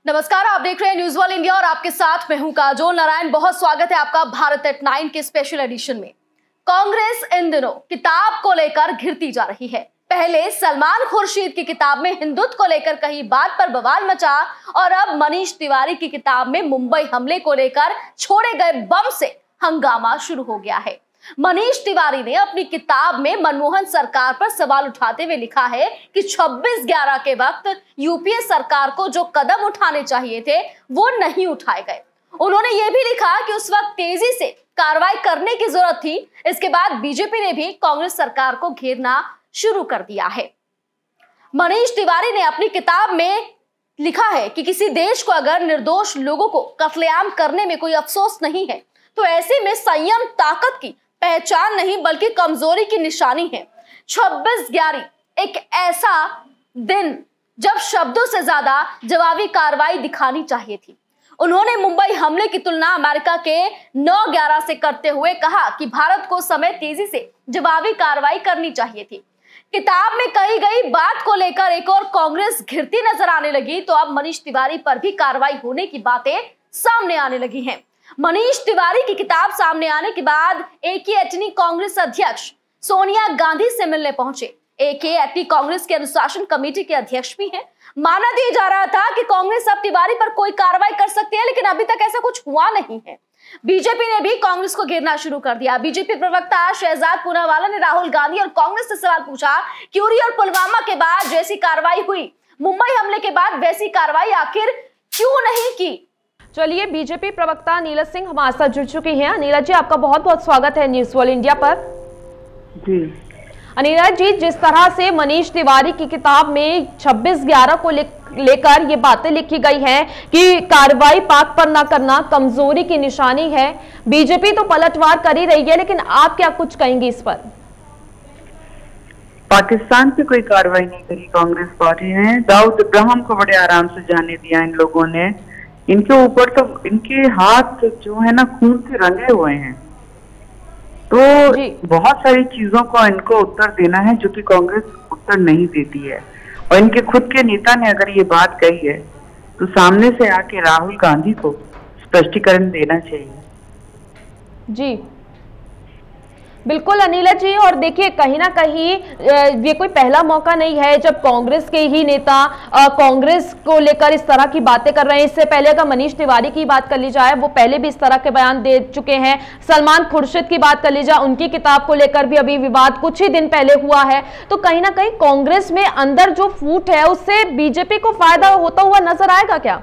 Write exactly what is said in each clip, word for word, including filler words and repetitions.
नमस्कार, आप देख रहे हैं न्यूज वर्ल्ड इंडिया और आपके साथ मैं हूं काजोल नारायण। बहुत स्वागत है आपका भारत एट नाइन के स्पेशल एडिशन में। कांग्रेस इन दिनों किताब को लेकर घिरती जा रही है। पहले सलमान खुर्शीद की किताब में हिंदुत्व को लेकर कही बात पर बवाल मचा और अब मनीष तिवारी की किताब में मुंबई हमले को लेकर छोड़े गए बम से हंगामा शुरू हो गया है। मनीष तिवारी ने अपनी किताब में मनमोहन सरकार पर सवाल उठाते हुए लिखा है कि छब्बीस ग्यारह के वक्त यूपीए सरकार को जो कदम उठाने चाहिए थे वो नहीं उठाए गए। उन्होंने ये भी लिखा कि उस वक्त तेजी से कार्रवाई करने की जरूरत थी। इसके बाद बीजेपी ने भी कांग्रेस सरकार को घेरना शुरू कर दिया है। मनीष तिवारी ने अपनी किताब में लिखा है कि किसी देश को अगर निर्दोष लोगों को कत्लेआम करने में कोई अफसोस नहीं है तो ऐसे में संयम ताकत की पहचान नहीं बल्कि कमजोरी की निशानी है। छब्बीस ग्यारह एक ऐसा दिन जब शब्दों से ज्यादा जवाबी कार्रवाई दिखानी चाहिए थी। उन्होंने मुंबई हमले की तुलना अमेरिका के नौ ग्यारह से करते हुए कहा कि भारत को समय तेजी से जवाबी कार्रवाई करनी चाहिए थी। किताब में कही गई बात को लेकर एक और कांग्रेस घिरती नजर आने लगी तो अब मनीष तिवारी पर भी कार्रवाई होने की बातें सामने आने लगी हैं। मनीष तिवारी की किताब सामने आने के बाद एके एटनी कांग्रेस अध्यक्ष सोनिया गांधी से मिलने पहुंचे। एके एटनी कांग्रेस के अनुशासन कमेटी के अध्यक्ष भी हैं। माना दिया जा रहा था कि कांग्रेस अब तिवारी पर कोई कार्रवाई कर सकती है, लेकिन अभी तक ऐसा कुछ हुआ नहीं है। बीजेपी ने भी कांग्रेस को घेरना शुरू कर दिया। बीजेपी प्रवक्ता शहजाद पूनावाला ने राहुल गांधी और कांग्रेस से सवाल पूछा कि उरी और पुलवामा के बाद जैसी कार्रवाई हुई, मुंबई हमले के बाद वैसी कार्रवाई आखिर क्यों नहीं की। चलिए, बीजेपी प्रवक्ता नीरज सिंह हमारे साथ जुड़ चुके हैं। नीरज जी, आपका बहुत बहुत स्वागत है न्यूज वर्ल्ड इंडिया पर। जी नीरज जी, जिस तरह से मनीष तिवारी की किताब में छब्बीस ग्यारह को लेकर ये बातें लिखी गई हैं कि कार्रवाई पाक पर ना करना कमजोरी की निशानी है, बीजेपी तो पलटवार कर ही रही है, लेकिन आप क्या कुछ कहेंगे इस पर? पाकिस्तान पे कोई कार्रवाई नहीं करी कांग्रेस पार्टी ने। दाऊद इब्राहिम को बड़े आराम से जाने दिया इन लोगों ने। इनके ऊपर तो इनके हाथ जो है ना खून से रंगे हुए हैं, तो बहुत सारी चीजों का इनको उत्तर देना है जो कि कांग्रेस उत्तर नहीं देती है। और इनके खुद के नेता ने अगर ये बात कही है तो सामने से आके राहुल गांधी को स्पष्टीकरण देना चाहिए। जी बिल्कुल अनिला जी, और देखिए कहीं ना कहीं ये कोई पहला मौका नहीं है जब कांग्रेस के ही नेता कांग्रेस को लेकर इस तरह की बातें कर रहे हैं। इससे पहले अगर मनीष तिवारी की बात कर ली जाए, वो पहले भी इस तरह के बयान दे चुके हैं। सलमान खुर्शीद की बात कर ली जाए, उनकी किताब को लेकर भी अभी विवाद कुछ ही दिन पहले हुआ है। तो कहीं ना कहीं कांग्रेस में अंदर जो फूट है उससे बीजेपी को फायदा होता हुआ नजर आएगा क्या?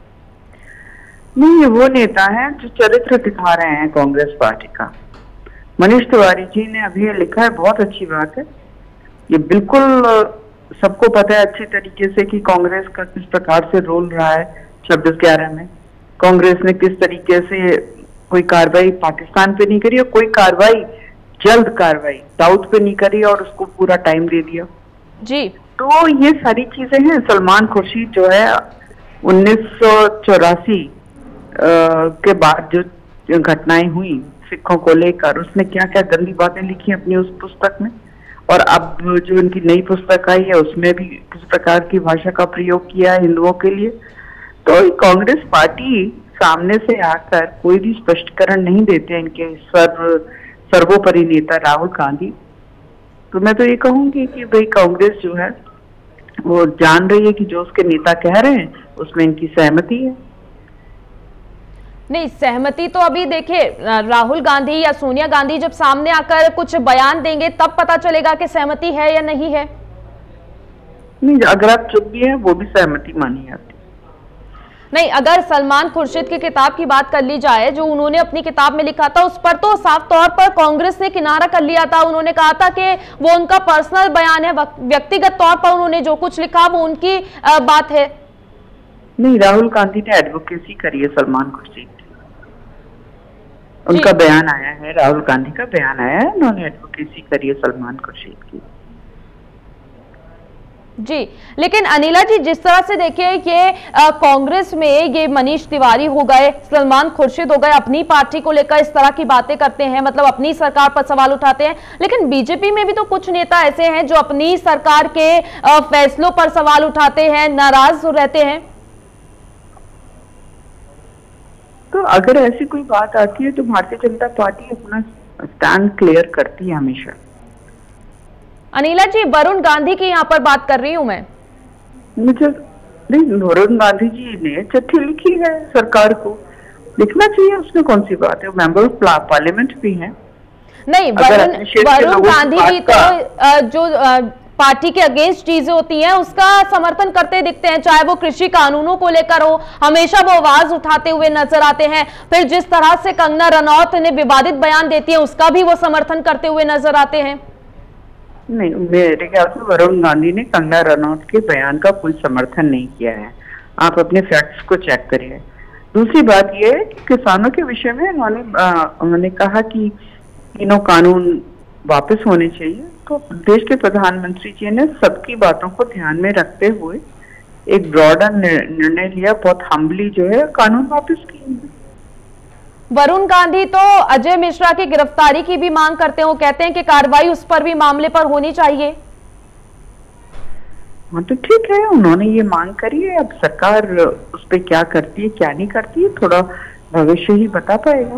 नहीं, वो नेता है जो चरित्र दिखा रहे हैं कांग्रेस पार्टी का। मनीष तिवारी जी ने अभी लिखा है, बहुत अच्छी बात है। ये बिल्कुल सबको पता है अच्छी तरीके से कि कांग्रेस का किस प्रकार से रोल रहा है छब्बीस ग्यारह में। कांग्रेस ने किस तरीके से कोई कार्रवाई पाकिस्तान पे नहीं करी और कोई कार्रवाई जल्द कार्रवाई दाऊद पे नहीं करी और उसको पूरा टाइम दे दिया। जी, तो ये सारी चीजें हैं। सलमान खुर्शीद जो है उन्नीस सौ चौरासी के बाद जो घटनाएं हुई सिखों को लेकर, उसने क्या क्या गंदी बातें लिखी अपनी उस पुस्तक में, और अब जो इनकी नई पुस्तक आई है उसमें भी किस प्रकार की भाषा का प्रयोग किया है हिंदुओं के लिए। तो कांग्रेस पार्टी सामने से आकर कोई भी स्पष्टीकरण नहीं देते इनके सर्व सर्वोपरि नेता राहुल गांधी। तो मैं तो ये कहूंगी कि भाई कांग्रेस जो है वो जान रही है कि जो उसके नेता कह रहे हैं उसमें इनकी सहमति है। नहीं, सहमति तो अभी देखिए राहुल गांधी या सोनिया गांधी जब सामने आकर कुछ बयान देंगे तब पता चलेगा कि सहमति है या नहीं है। नहीं, अगर आप चुप भी हैं वो भी सहमति मानी जाती। नहीं, अगर सलमान खुर्शीद की किताब की बात कर ली जाए, जो उन्होंने अपनी किताब में लिखा था, उस पर तो साफ तौर पर कांग्रेस ने किनारा कर लिया था। उन्होंने कहा था कि वो उनका पर्सनल बयान है, व्यक्तिगत तौर पर उन्होंने जो कुछ लिखा वो उनकी बात है। नहीं, राहुल गांधी ने एडवोकेसी करी है सलमान खुर्शीद, उनका बयान आया है, राहुल गांधी का बयान आया है, उन्होंने एडवोकेसी करी है सलमान खुर्शीद की। जी, लेकिन अनिला जी, जिस तरह से देखिए ये कांग्रेस में ये मनीष तिवारी हो गए, सलमान खुर्शीद हो गए, अपनी पार्टी को लेकर इस तरह की बातें करते हैं, मतलब अपनी सरकार पर सवाल उठाते हैं, लेकिन बीजेपी में भी तो कुछ नेता ऐसे हैं जो अपनी सरकार के फैसलों पर सवाल उठाते हैं, नाराज रहते हैं। तो अगर ऐसी कोई बात आती है तो भारतीय जनता पार्टी अपना स्टैंड क्लियर करती है हमेशा। अनिला जी, वरुण गांधी की यहाँ पर बात कर रही हूँ मैं। मुझे नहीं, वरुण गांधी जी ने चिट्ठी लिखी है सरकार को, लिखना चाहिए, उसमें कौन सी बात है, मेंबर ऑफ पार्लियामेंट भी हैं। नहीं, वरुण वरुण गांधी जी तो जो पार्टी के अगेंस्ट चीजें होती हैं उसका समर्थन करते दिखते हैं, चाहे वो कृषि कानूनों को लेकर हो, हमेशा वो आवाज उठाते हुए नजर आते हैं। फिर जिस तरह से कंगना रनौत ने विवादित बयान देती है उसका भी वो समर्थन करते हुए नजर आते हैं। नहीं, मेरे ख्याल से वरुण गांधी ने कंगना रनौत के बयान का कोई समर्थन नहीं किया है, आप अपने फैक्ट्स को चेक करिए। दूसरी बात यह है कि किसानों के विषय में उन्होंने उन्होंने कहा कि तीनों कानून वापस होने चाहिए, तो देश के प्रधानमंत्री जी ने सबकी बातों को ध्यान में रखते हुए एक ब्रॉडर निर्णय लिया, बहुत हम्बली जो है कानून वापस किए। वरुण गांधी तो अजय मिश्रा की गिरफ्तारी की भी मांग करते हैं, वो कहते हैं कि कार्रवाई उस पर भी मामले पर होनी चाहिए। हाँ तो ठीक है, उन्होंने ये मांग करी है, अब सरकार उस पर क्या करती है क्या नहीं करती है थोड़ा भविष्य ही बता पाएगा।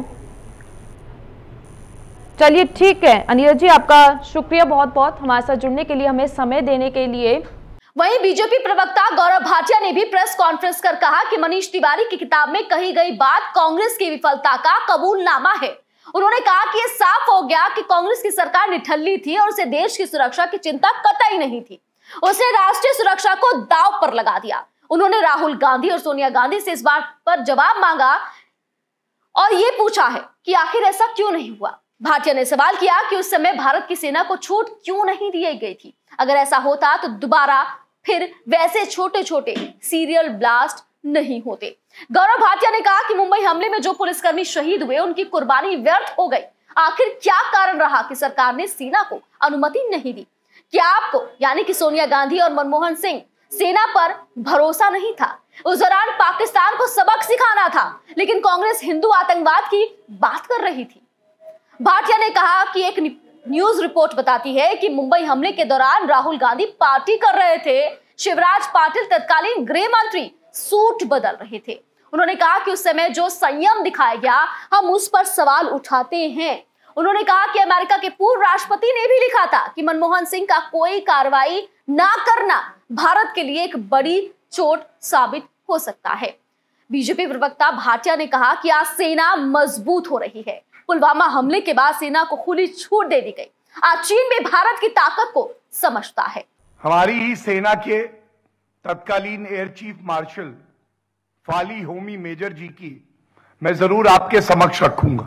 चलिए ठीक है अनिला जी, आपका शुक्रिया बहुत बहुत हमारे साथ जुड़ने के लिए, हमें समय देने के लिए। वहीं बीजेपी प्रवक्ता गौरव भाटिया ने भी प्रेस कॉन्फ्रेंस कर कहा कि मनीष तिवारी की किताब में कही गई बात कांग्रेस की विफलता का कबूलनामा है। उन्होंने कहा कि यह साफ हो गया कि कांग्रेस की सरकार निठल्ली थी और उसे देश की सुरक्षा की चिंता कतई नहीं थी, उसने राष्ट्रीय सुरक्षा को दांव पर लगा दिया। उन्होंने राहुल गांधी और सोनिया गांधी से इस बात पर जवाब मांगा और यह पूछा है कि आखिर ऐसा क्यों नहीं हुआ। भाटिया ने सवाल किया कि उस समय भारत की सेना को छूट क्यों नहीं दी गई थी, अगर ऐसा होता तो दोबारा फिर वैसे छोटे छोटे सीरियल ब्लास्ट नहीं होते। गौरव भाटिया ने कहा कि मुंबई हमले में जो पुलिसकर्मी शहीद हुए उनकी कुर्बानी व्यर्थ हो गई। आखिर क्या कारण रहा कि सरकार ने सेना को अनुमति नहीं दी? क्या आपको यानी कि सोनिया गांधी और मनमोहन सिंह सेना पर भरोसा नहीं था? उस दौरान पाकिस्तान को सबक सिखाना था, लेकिन कांग्रेस हिंदू आतंकवाद की बात कर रही थी। भाटिया ने कहा कि एक न्यूज रिपोर्ट बताती है कि मुंबई हमले के दौरान राहुल गांधी पार्टी कर रहे थे, शिवराज पाटिल तत्कालीन गृह मंत्री सूट बदल रहे थे। उन्होंने कहा कि उस समय जो संयम दिखाया गया हम उस पर सवाल उठाते हैं। उन्होंने कहा कि अमेरिका के पूर्व राष्ट्रपति ने भी लिखा था कि मनमोहन सिंह का कोई कार्रवाई ना करना भारत के लिए एक बड़ी चोट साबित हो सकता है। बीजेपी प्रवक्ता भाटिया ने कहा कि आज सेना मजबूत हो रही है। पुलवामा हमले के बाद सेना को खुली छूट दे दी गई। आज चीन भी भारत की ताकत को समझता है। हमारी ही सेना के तत्कालीन air chief marshal Fali Homi Major ji की मैं जरूर आपके समक्ष रखूंगा।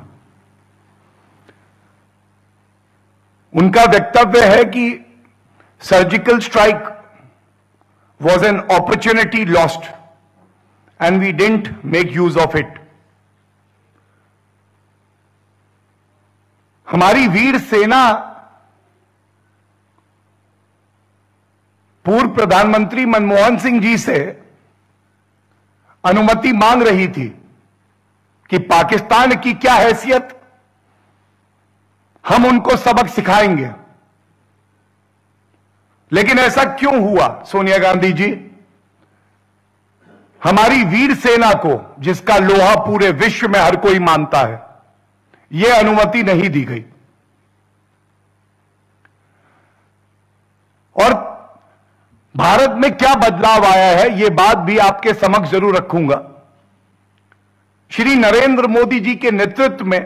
उनका वक्तव्य है कि surgical strike was an opportunity lost and we didn't make use of it. हमारी वीर सेना पूर्व प्रधानमंत्री मनमोहन सिंह जी से अनुमति मांग रही थी कि पाकिस्तान की क्या हैसियत, हम उनको सबक सिखाएंगे। लेकिन ऐसा क्यों हुआ सोनिया गांधी जी? हमारी वीर सेना को, जिसका लोहा पूरे विश्व में हर कोई मानता है, यह अनुमति नहीं दी गई। और भारत में क्या बदलाव आया है, यह बात भी आपके समक्ष जरूर रखूंगा। श्री नरेंद्र मोदी जी के नेतृत्व में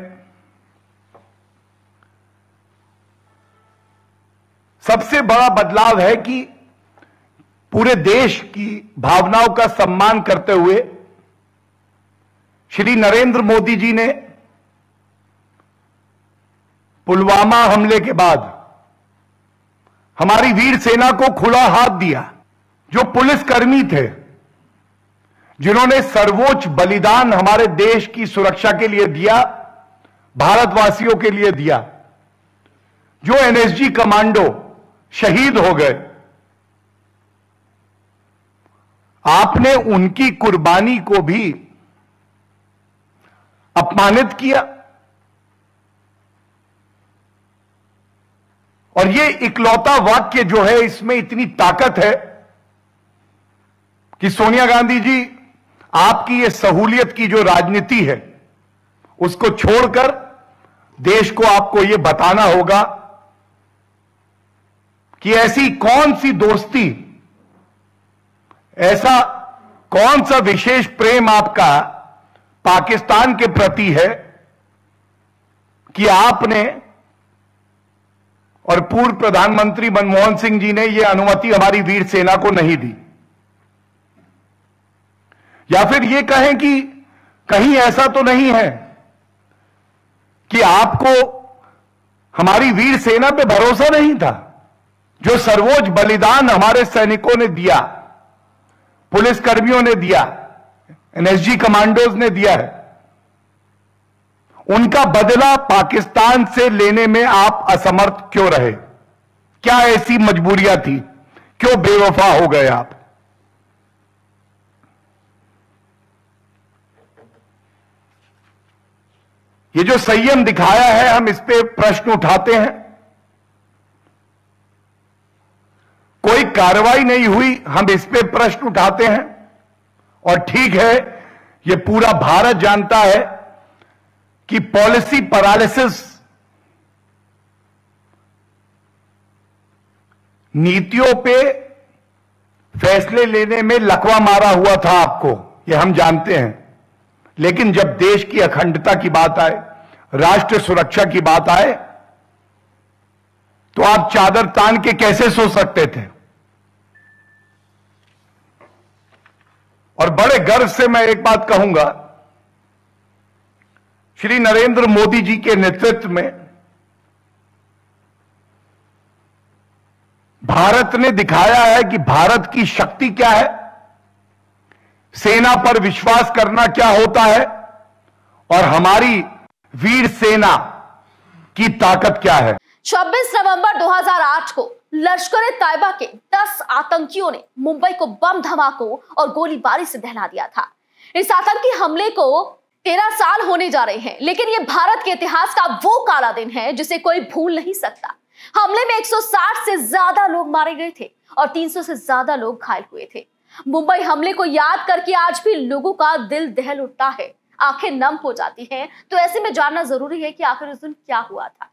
सबसे बड़ा बदलाव है कि पूरे देश की भावनाओं का सम्मान करते हुए श्री नरेंद्र मोदी जी ने पुलवामा हमले के बाद हमारी वीर सेना को खुला हाथ दिया। जो पुलिसकर्मी थे जिन्होंने सर्वोच्च बलिदान हमारे देश की सुरक्षा के लिए दिया, भारतवासियों के लिए दिया, जो एनएसजी कमांडो शहीद हो गए, आपने उनकी कुर्बानी को भी अपमानित किया। और ये इकलौता वाक्य जो है, इसमें इतनी ताकत है कि सोनिया गांधी जी, आपकी ये सहूलियत की जो राजनीति है उसको छोड़कर देश को आपको यह बताना होगा कि ऐसी कौन सी दोस्ती, ऐसा कौन सा विशेष प्रेम आपका पाकिस्तान के प्रति है कि आपने और पूर्व प्रधानमंत्री मनमोहन सिंह जी ने यह अनुमति हमारी वीर सेना को नहीं दी। या फिर यह कहें कि कहीं ऐसा तो नहीं है कि आपको हमारी वीर सेना पे भरोसा नहीं था। जो सर्वोच्च बलिदान हमारे सैनिकों ने दिया, पुलिसकर्मियों ने दिया, एनएसजी कमांडोज ने दिया है, उनका बदला पाकिस्तान से लेने में आप असमर्थ क्यों रहे? क्या ऐसी मजबूरियां थी? क्यों बेवफा हो गए आप? ये जो संयम दिखाया है, हम इस पे प्रश्न उठाते हैं। कोई कार्रवाई नहीं हुई, हम इस पे प्रश्न उठाते हैं। और ठीक है, ये पूरा भारत जानता है कि पॉलिसी पैरालिसिस, नीतियों पे फैसले लेने में लकवा मारा हुआ था आपको, ये हम जानते हैं। लेकिन जब देश की अखंडता की बात आए, राष्ट्र सुरक्षा की बात आए, तो आप चादर तान के कैसे सो सकते थे? और बड़े गर्व से मैं एक बात कहूंगा, श्री नरेंद्र मोदी जी के नेतृत्व में भारत ने दिखाया है कि भारत की शक्ति क्या है, सेना पर विश्वास करना क्या होता है, और हमारी वीर सेना की ताकत क्या है। छब्बीस नवंबर दो हज़ार आठ को लश्कर-ए-तैयबा के दस आतंकियों ने मुंबई को बम धमाकों और गोलीबारी से दहला दिया था। इस आतंकी हमले को तेरह साल होने जा रहे हैं, लेकिन यह भारत के इतिहास का वो काला दिन है जिसे कोई भूल नहीं सकता। हमले में एक सौ साठ से ज्यादा लोग मारे गए थे और तीन सौ से ज्यादा लोग घायल हुए थे। मुंबई हमले को याद करके आज भी लोगों का दिल दहल उठता है, आंखें नम हो जाती हैं। तो ऐसे में जानना जरूरी है कि आखिर उस दिन क्या हुआ था।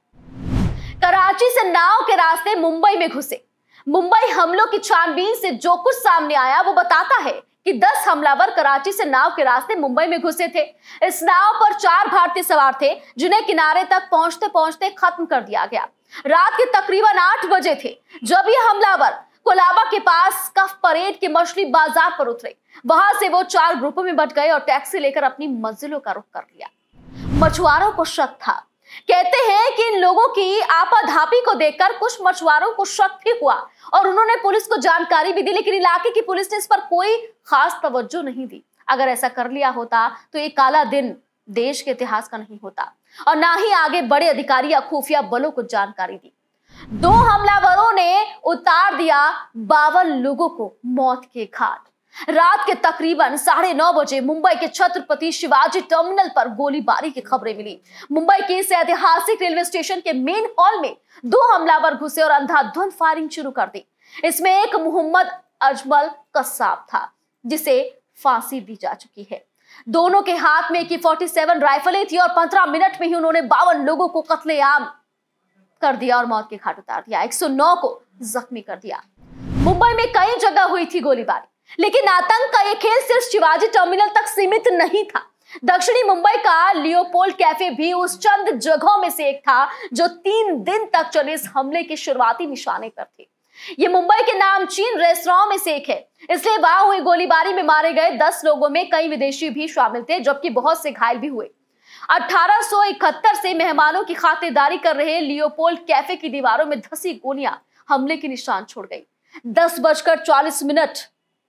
कराची से नाव के रास्ते मुंबई में घुसे। मुंबई हमलों की छानबीन से जो कुछ सामने आया वो बताता है कि दस हमलावर कराची से नाव के रास्ते मुंबई में घुसे थे। इस नाव पर चार भारतीय सवार थे, जिन्हें किनारे तक पहुंचते पहुंचते खत्म कर दिया गया। रात के तकरीबन आठ बजे थे जब ये हमलावर कोलाबा के पास कफ परेड के मछली बाजार पर उतरे। वहां से वो चार ग्रुपों में बंट गए और टैक्सी लेकर अपनी मंजिलों का रुख कर लिया। मछुआरों को शक था। कहते हैं कि इन लोगों की आपाधापी को देखकर कुछ मछुआरों को शक भी हुआ और उन्होंने पुलिस को जानकारी भी दी, लेकिन इलाके की पुलिस ने इस पर कोई खास तवज्जो नहीं दी। अगर ऐसा कर लिया होता तो ये काला दिन देश के इतिहास का नहीं होता और ना ही आगे बड़े अधिकारी या खुफिया बलों को जानकारी दी। दो हमलावरों ने उतार दिया बावन लोगों को मौत के घाट। रात के तकरीबन साढ़े नौ बजे मुंबई के छत्रपति शिवाजी टर्मिनल पर गोलीबारी की खबरें मिली। मुंबई के इस ऐतिहासिक रेलवे स्टेशन के मेन हॉल में दो हमलावर घुसे और अंधाधुंध फायरिंग शुरू कर दी। इसमें एक मोहम्मद अजमल कस्साब था, जिसे फांसी दी जा चुकी है। दोनों के हाथ में ए के सैंतालीस राइफलें थी और पंद्रह मिनट में ही उन्होंने बावन लोगों को कत्लेआम कर दिया और मौत के घाट उतार दिया। एक सौ नौ को जख्मी कर दिया। मुंबई में कई जगह हुई थी गोलीबारी, लेकिन आतंक का यह खेल सिर्फ शिवाजी टर्मिनल तक सीमित नहीं था। दक्षिणी मुंबई का लियोपोल्ड कैफे भी उस चंद जगहों में से एक था जो तीन दिन तक चले इस हमले के शुरुआती निशाने पर थे। ये मुंबई के नामचीन रेस्तरां में से एक है, इसलिए वहां हुई गोलीबारी में मारे गए दस लोगों में कई विदेशी भी शामिल थे, जबकि बहुत से घायल भी हुए। अठारह सौ इकहत्तर से मेहमानों की खातिरदारी कर रहे लियोपोल्ड कैफे की दीवारों में धसी गोलियां हमले के निशान छोड़ गई। दस बजकर चालीस मिनट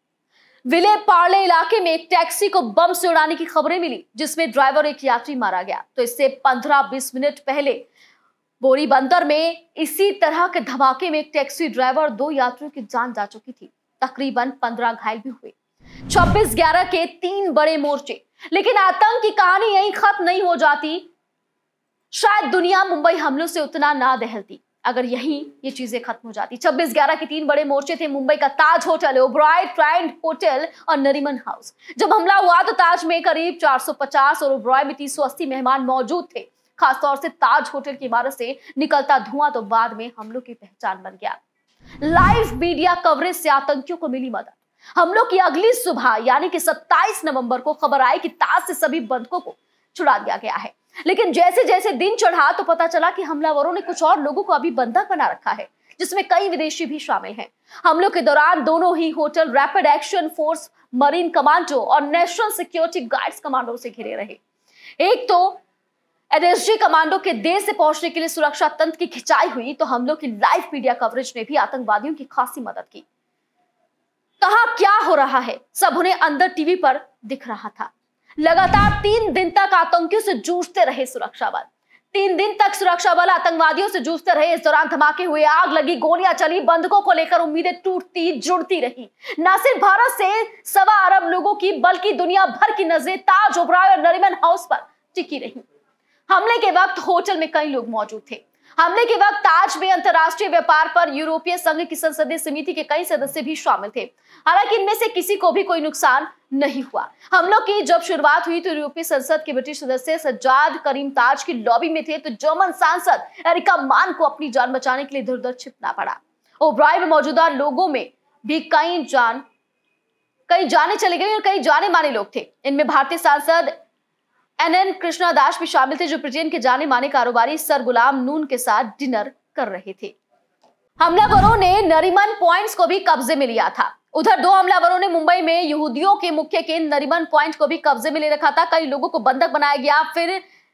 विले पार्ले इलाके में एक टैक्सी को बम से उड़ाने की खबरें मिली, जिसमें ड्राइवर और एक यात्री मारा गया। तो इससे पंद्रह बीस मिनट पहले बोरीबंदर में इसी तरह के धमाके में एक टैक्सी ड्राइवर और दो यात्रियों की जान जा चुकी थी। तकरीबन पंद्रह घायल भी हुए। छब्बीस ग्यारह के तीन बड़े मोर्चे। लेकिन आतंक की कहानी यहीं खत्म नहीं हो जाती। शायद दुनिया मुंबई हमलों से उतना ना दहलती अगर यहीं ये चीजें खत्म हो जाती। छब्बीस ग्यारह के तीन बड़े मोर्चे थे, मुंबई का Taj hotel, Oberoi trident hotel और नरीमन हाउस। जब हमला हुआ तो ताज में करीब चार सौ पचास और ओबराय में तीन सौ अस्सी मेहमान मौजूद थे। खासतौर से ताज होटल की इमारत से निकलता धुआं तो बाद में हमलों की पहचान बन गया। लाइव मीडिया कवरेज से आतंकियों को मिली मदद। हमलों की अगली सुबह यानी कि सत्ताईस नवंबर को खबर आई कि ताज से सभी बंधकों को छुड़ा दिया गया है। लेकिन जैसे जैसे दिन चढ़ा तो पता चला कि हमलावरों ने कुछ और लोगों को अभी बंधक बना रखा है, जिसमें कई विदेशी भी शामिल हैं। हमलों के दौरान दोनों ही hotel rapid action force, marine commando और नेशनल सिक्योरिटी गार्ड्स कमांडो से घिरे रहे। एक तो एनएसजी कमांडो के देश से पहुंचने के लिए सुरक्षा तंत्र की खिंचाई हुई, तो हमलों की लाइव मीडिया कवरेज ने भी आतंकवादियों की खासी मदद की। कहां क्या हो रहा है सब उन्हें अंदर टीवी पर दिख रहा था। लगातार तीन दिन तक आतंकियों से जूझते रहे सुरक्षा बल। तीन दिन तक सुरक्षा बल आतंकवादियों से जूझते रहे। इस दौरान धमाके हुए, आग लगी, गोलियां चली, बंधकों को लेकर उम्मीदें टूटती जुड़ती रही। न सिर्फ भारत से सवा अरब लोगों की बल्कि दुनिया भर की नजरें ताज, ओबराय और नरीमन हाउस पर टिकी रही। हमले के वक्त होटल में कई लोग मौजूद थे। हमले के वक्त ताज में अंतर्राष्ट्रीय व्यापार पर यूरोपीय संघ की संसदीय समिति के कई सदस्य भी शामिल थे। हालांकि इनमें से किसी को भी कोई नुकसान नहीं हुआ। हमलों की जब शुरुआत हुई तो यूरोपीय संसद के ब्रिटिश सदस्य सज्जाद करीम ताज की लॉबी में थे, तो जर्मन सांसद एरिका मान को अपनी जान बचाने के लिए इधर उधर छिपना पड़ा। ओबराय में मौजूदा लोगों में भी कई जान कई जाने चले गए और कई जाने माने लोग थे। इनमें भारतीय सांसद एन एन कृष्णदास भी शामिल थे, जो ब्रिटेन के जाने माने कारोबारी सर गुलाम नून के साथ डिनर कर रहे थे। हमलावरों ने नरीमन पॉइंट्स को भी कब्जे में लिया था। उधर दो हमलावरों ने मुंबई में यहूदियों के मुख्य केंद्र नरीमन पॉइंट को भी कब्जे में ले रखा था। कई लोगों को बंधक बनाया गया। फिर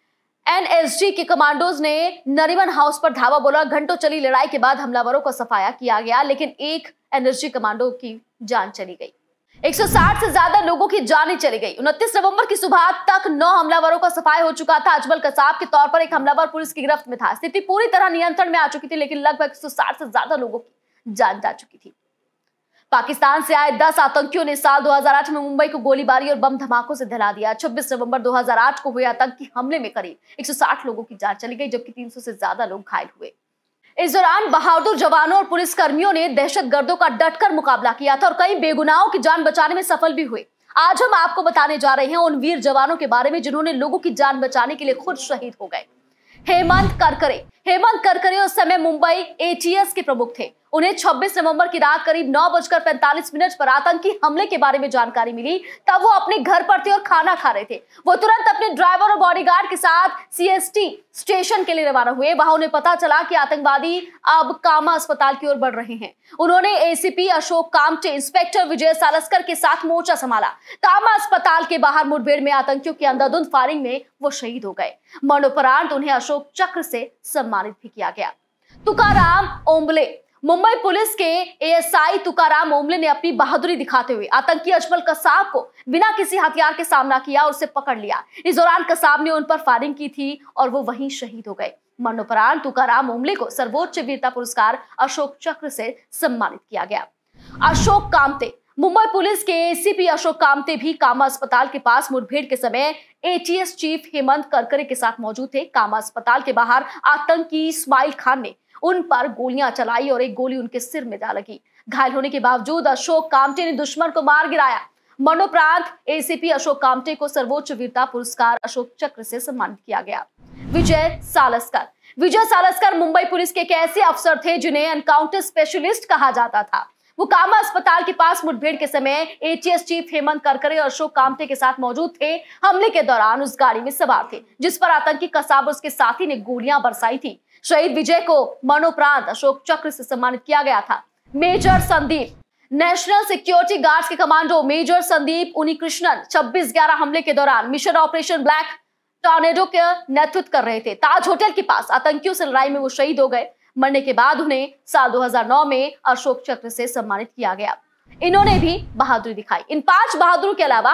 एनएसजी के कमांडोज ने नरीमन हाउस पर धावा बोला। घंटों चली लड़ाई के बाद हमलावरों को सफाया किया गया, लेकिन एक एनएसजी कमांडो की जान चली गई। एक सौ साठ से ज्यादा लोगों की जानें चली गई। उनतीस नवंबर की सुबह तक नौ हमलावरों का सफाया हो चुका था। अजमल कसाब के तौर पर एक हमलावर पुलिस की गिरफ्त में था। स्थिति पूरी तरह नियंत्रण में आ चुकी थी, लेकिन लगभग एक सौ साठ से ज्यादा लोगों की जान जा चुकी थी। पाकिस्तान से आए दस आतंकियों ने साल दो हज़ार आठ में मुंबई को गोलीबारी और बम धमाकों से दहला दिया। छब्बीस नवंबर दो हज़ार आठ को हुए आतंकी हमले में करीब एक सौ साठ लोगों की जान चली गई, जबकि तीन सौ से ज्यादा लोग घायल हुए। इस दौरान बहादुर जवानों और पुलिसकर्मियों ने दहशतगर्दों का डटकर मुकाबला किया था और कई बेगुनाहों की जान बचाने में सफल भी हुए। आज हम आपको बताने जा रहे हैं उन वीर जवानों के बारे में जिन्होंने लोगों की जान बचाने के लिए खुद शहीद हो गए। हेमंत करकरे हेमंत करकरे उस समय मुंबई एटीएस के प्रमुख थे। उन्हें छब्बीस नवंबर की रात करीब नौ बजकर पैंतालीस मिनट पर आतंकी हमले के बारे में जानकारी मिली। तब वो अपने घर पर थे और खाना खा रहे थे। वो तुरंत अपने ड्राइवर और बॉडीगार्ड के साथ सीएसटी स्टेशन के लिए रवाना हुए। वहां उन्हें पता चला कि आतंकवादी अब कामा अस्पताल की ओर बढ़ रहे हैं। उन्होंने एसीपी अशोक कामटे, इंस्पेक्टर विजय सालस्कर के साथ मोर्चा संभाला। कामा अस्पताल के बाहर मुठभेड़ में आतंकियों की अंधाधुंध फायरिंग में वो शहीद हो गए। मरणोपरांत उन्हें अशोक चक्र से सम्मानित भी किया गया। तुकाराम ओंबले मुंबई पुलिस के एएसआई तुकाराम ओंबले ने अपनी बहादुरी दिखाते हुए आतंकी अजमल कसाब को बिना किसी हथियार के सामना किया और उसे पकड़ लिया। इस दौरान कसाब ने उन पर फायरिंग की थी और वो वहीं शहीद हो गए। मरणोपरांत तुकाराम ओंबले को सर्वोच्च वीरता पुरस्कार अशोक चक्र से सम्मानित किया गया। अशोक कामते मुंबई पुलिस के एसीपी अशोक कामते भी कामा अस्पताल के पास मुठभेड़ के समय एटीएस चीफ हेमंत करकरे के साथ मौजूद थे। कामा अस्पताल के बाहर आतंकी इस्माइल खान ने उन पर गोलियां चलाई और एक गोली उनके सिर में जा लगी। घायल होने के बावजूद अशोक कामटे ने दुश्मन को मार गिराया। मरणोपरांत एसीपी अशोक कामटे को सर्वोच्च वीरता पुरस्कार अशोक चक्र से सम्मानित किया गया। विजय सालस्कर विजय सालस्कर मुंबई पुलिस के एक ऐसे अफसर थे जिन्हें एनकाउंटर स्पेशलिस्ट कहा जाता था। वो कामा अस्पताल के पास मुठभेड़ के समय एटीएस चीफ हेमंत करकरे और अशोक कामटे के साथ मौजूद थे। हमले के दौरान उस गाड़ी में सवार थे जिस पर आतंकी कसाब और उसके साथी ने गोलियां बरसाई थी। शहीद विजय को मरणोपरांत अशोक चक्र से सम्मानित किया गया था। Major Sandeep national security guards के कमांडो मेजर संदीप उनिकृष्णन छब्बीस ग्यारह हमले के दौरान मिशन ऑपरेशन ब्लैक टॉर्नेडो का नेतृत्व कर रहे थे। ताज होटल के पास आतंकियों से लड़ाई में वो शहीद हो गए। मरने के बाद उन्हें साल दो हज़ार नौ में अशोक चक्र से सम्मानित किया गया। इन्होंने भी बहादुरी दिखाई। इन पांच बहादुरों के अलावा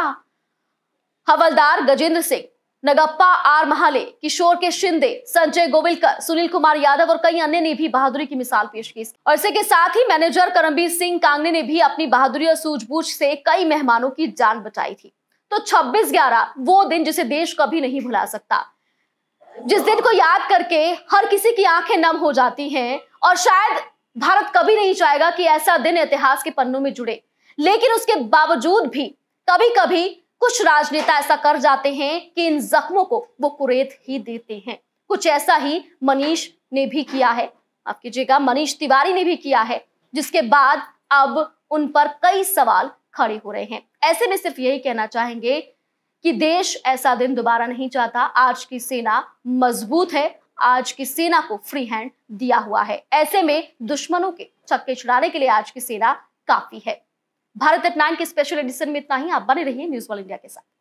हवलदार गजेंद्र सिंह, नगप्पा आर महाले, किशोर के शिंदे, संजय गोविलकर, सुनील कुमार यादव और कई अन्य ने भी बहादुरी की मिसाल पेश की। और इसी के साथ ही मैनेजर करमबीर सिंह कांगने ने भी अपनी बहादुरी और सूझबूझ से कई मेहमानों की जान बचाई थी। तो छब्बीस ग्यारह वो दिन जिसे देश कभी नहीं भुला सकता, जिस दिन को याद करके हर किसी की आंखें नम हो जाती हैं और शायद भारत कभी नहीं चाहेगा कि ऐसा दिन इतिहास के पन्नों में जुड़े, लेकिन उसके बावजूद भी कभी कभी कुछ राजनेता ऐसा कर जाते हैं कि इन जख्मों को वो कुरेद ही देते हैं। कुछ ऐसा ही मनीष ने भी किया है, माफ कीजिएगा मनीष तिवारी ने भी किया है, जिसके बाद अब उन पर कई सवाल खड़े हो रहे हैं। ऐसे में सिर्फ यही कहना चाहेंगे कि देश ऐसा दिन दोबारा नहीं चाहता। आज की सेना मजबूत है, आज की सेना को फ्री हैंड दिया हुआ है। ऐसे में दुश्मनों के छक्के छुड़ाने के लिए आज की सेना काफी है। भारत एट नाइन के स्पेशल एडिशन में इतना ही। आप बने रहिए न्यूज़ वर्ल्ड इंडिया के साथ।